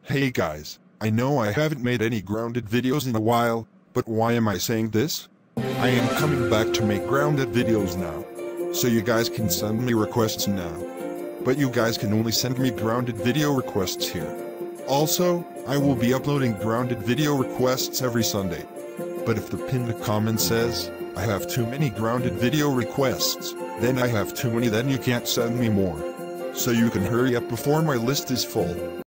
Hey guys, I know I haven't made any grounded videos in a while, but why am I saying this? I am coming back to make grounded videos now. So you guys can send me requests now. But you guys can only send me grounded video requests here. Also, I will be uploading grounded video requests every Sunday. But if the pinned comment says, I have too many grounded video requests, then I have too many, then you can't send me more. So you can hurry up before my list is full.